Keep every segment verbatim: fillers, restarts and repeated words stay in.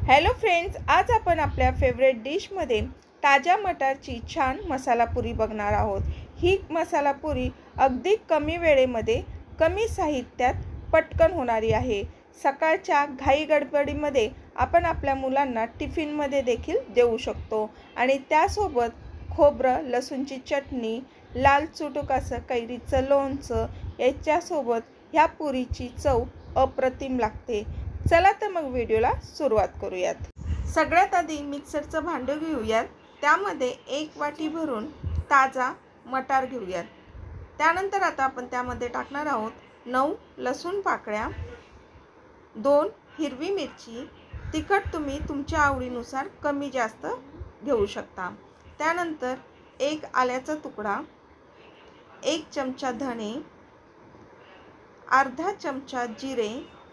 Hello friends, आज आपण आपल्या फेवरेट डिशमध्ये ताज्या मटारची छान मसाला पुरी बघणार आहोत। ही मसाला पुरी अगदी कमी वेळेमध्ये कमी साहित्यात पटकन होणारी आहे। सकाळच्या घाई गडबडीमध्ये आपण आपल्या मुलांना टिफिनमध्ये देखील देऊ शकतो आणि त्यासोबत खोबरं लसूणची चटणी, लाल चुटुक असं कैरीचं लोणचं याच्यासोबत ह्या पुरीची चव अप्रतिम लागते। चला तर मग व्हिडिओला सुरुवात करूयात। सगळ्यात आधी मिक्सरचं भांडं घेऊयात। त्यामध्ये एक वाटी भरून ताजा मटार घेऊयात। त्यानंतर आता आपण त्यामध्ये टाकणार आहोत नऊ लसूण पाकळ्या, दोन हिरवी मिरची, तिखट तुम्ही तुमच्या आवडीनुसार कमी जास्त घेऊ शकता। त्यानंतर एक आल्याचा तुकडा, एक चमचा धणे, अर्धा चमचा जिरे,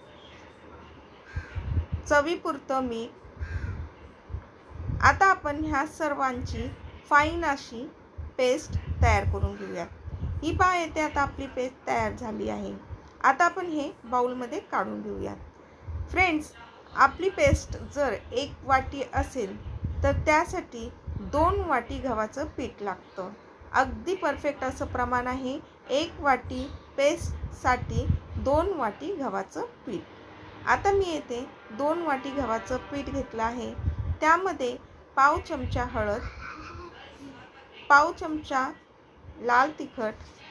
चवीपुरतं मीठ। आता आपण ह्या सर्वांची फाईन अशी पेस्ट तयार करून घेऊया। ही पहा, येथे आता आपली पेस्ट तयार झाली आहे। आता आपण हे बाउलमध्ये काढून घेऊयात। फ्रेंड्स, आपली पेस्ट जर एक वाटी असेल तर त्यासाठी दोन वाटी गव्हाचं पीठ लागतं। अगदी परफेक्ट असं प्रमाण आहे। एक वाटी पेस्टसाठी दोन वाटी गव्हाचं पीठ। आता मी येथे दोन वाटी गव्हाचं पीठ घेतलं आहे। त्यामध्ये पाव चमचा हळद, पाव चमचा लाल तिखट,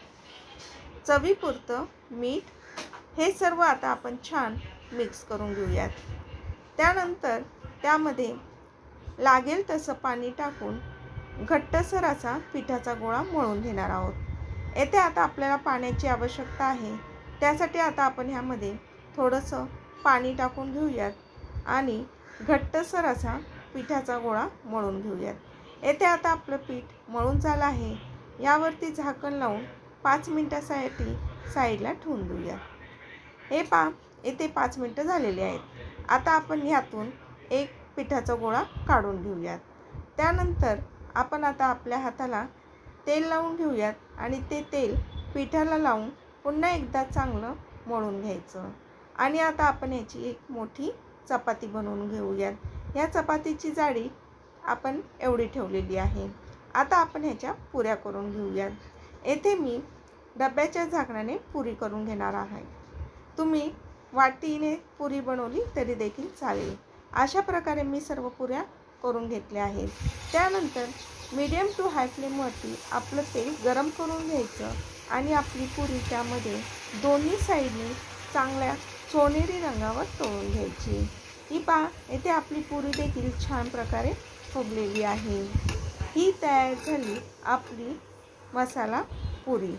चवीपुरतं मीठ, हे सर्व आता आपण छान मिक्स करून घेऊयात। त्यानंतर त्यामध्ये लागेल तसं पाणी टाकून घट्टसर असा पिठाचा गोळा मळून घेणार आहोत। येथे आता आपल्याला पाण्याची आवश्यकता आहे। त्यासाठी आता आपण ह्यामध्ये थोडंसं पाणी टाकून घेऊयात आणि घट्टसर असा पिठाचा गोळा मळून घेऊयात। येथे आता आपलं पीठ मळून झालं आहे। यावरती झाकण लावून पाच मिनिटासाठी साईडला ठेवून देऊयात। हे पहा, येथे पाच मिनिटं झालेली आहेत। आता आपण ह्यातून एक पिठाचा गोळा काढून घेऊयात। त्यानंतर आपण आता आपल्या हाताला तेल लावून घेऊयात आणि ते तेल पिठाला लावून पुन्हा एकदा चांगलं मळून घ्यायचं। आणि आता आपण याची एक मोठी चपाती बनवून घेऊयात। या चपातीची जाडी आपण एवढी ठेवलेली आहे। आता आपण ह्याच्या पुऱ्या करून घेऊयात। येथे मी डब्याच्या झाकणाने पुरी करून घेणार आहे। तुम्ही वाटीने पुरी बनवली तरी देखील चालेल। अशा प्रकारे मी सर्व पुऱ्या करून घेतल्या आहेत। त्यानंतर मीडियम टू हाय फ्लेमवरती आपलं तेल गरम करून घ्यायचं आणि आपली पुरी त्यामध्ये दोन्ही साईडने चांगल्या सोनेरी रंगावर तळून घ्यायची। ही पहा, येथे आपली पुरी देखील छान प्रकारे फुगलेली आहे। ही तयार झाली आपली मसाला पुरी।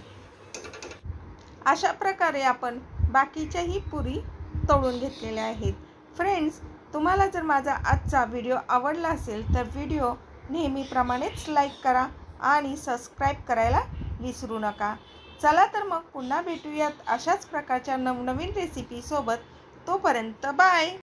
अशा प्रकारे आपण बाकीच्याही पुरी तळून घेतलेल्या आहेत। फ्रेंड्स, तुम्हाला जर माझा आजचा व्हिडिओ आवडला असेल तर व्हिडिओ नेहमीप्रमाणेच लाईक करा आणि सबस्क्राईब करायला विसरू नका। चला तर मग पुन्हा भेटूयात अशाच प्रकारच्या नवनवीन रेसिपीसोबत। तोपर्यंत बाय।